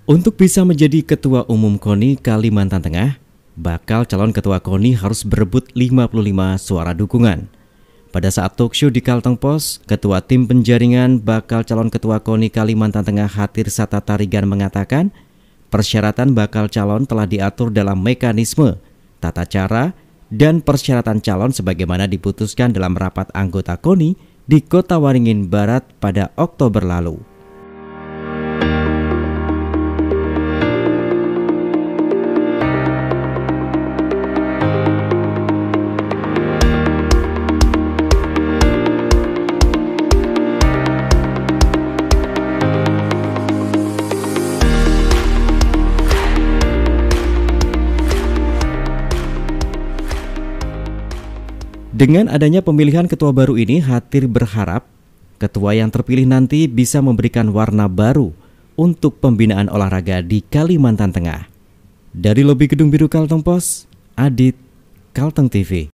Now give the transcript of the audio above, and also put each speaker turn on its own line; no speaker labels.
Untuk bisa menjadi Ketua Umum KONI Kalimantan Tengah, bakal calon Ketua KONI harus berebut 55 suara dukungan. Pada saat talkshow di Kalteng Pos, Ketua Tim Penjaringan bakal calon Ketua KONI Kalimantan Tengah Hatir Sata Tarigan mengatakan, persyaratan bakal calon telah diatur dalam mekanisme, tata cara, dan persyaratan calon sebagaimana diputuskan dalam rapat anggota KONI di Kota Waringin Barat pada Oktober lalu. Dengan adanya pemilihan ketua baru ini, Hatir berharap ketua yang terpilih nanti bisa memberikan warna baru untuk pembinaan olahraga di Kalimantan Tengah. Dari Lobi Gedung Biru Kalteng Pos, Adit, Kalteng TV.